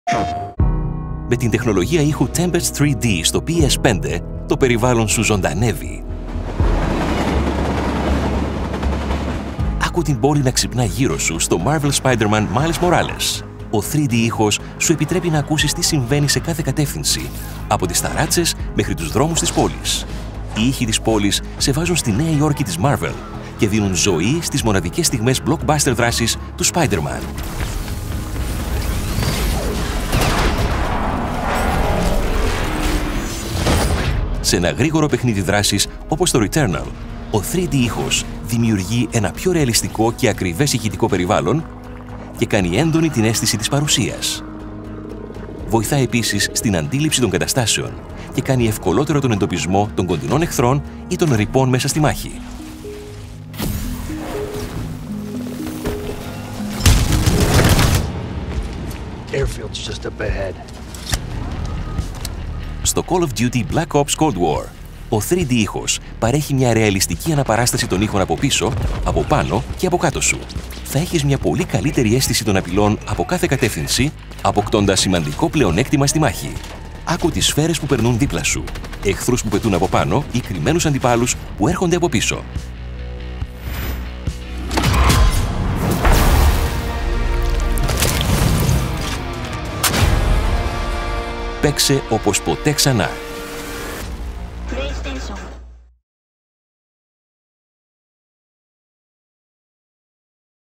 Με την τεχνολογία ήχου Tempest 3D στο PS5, το περιβάλλον σου ζωντανεύει. Άκου την πόλη να ξυπνά γύρω σου στο Marvel Spider-Man Miles Morales. Ο 3D ήχος σου επιτρέπει να ακούσεις τι συμβαίνει σε κάθε κατεύθυνση, από τις ταράτσες μέχρι τους δρόμους της πόλης. Οι ήχοι της πόλης σε βάζουν στη Νέα Υόρκη της Marvel και δίνουν ζωή στις μοναδικές στιγμές blockbuster δράσης του Spider-Man. Σε ένα γρήγορο παιχνίδι δράσης όπως το Returnal, ο 3D ήχος δημιουργεί ένα πιο ρεαλιστικό και ακριβές ηχητικό περιβάλλον και κάνει έντονη την αίσθηση της παρουσίας. Βοηθά επίσης στην αντίληψη των καταστάσεων και κάνει ευκολότερο τον εντοπισμό των κοντινών εχθρών ή των ρηπών μέσα στη μάχη. Airfield's just up ahead. Στο Call of Duty Black Ops Cold War, ο 3D ήχος παρέχει μια ρεαλιστική αναπαράσταση των ήχων από πίσω, από πάνω και από κάτω σου. Θα έχεις μια πολύ καλύτερη αίσθηση των απειλών από κάθε κατεύθυνση, αποκτώντας σημαντικό πλεονέκτημα στη μάχη. Άκου τις σφαίρες που περνούν δίπλα σου, εχθρούς που πετούν από πάνω ή κρυμμένους αντιπάλους που έρχονται από πίσω. Παίξε όπως ποτέ ξανά.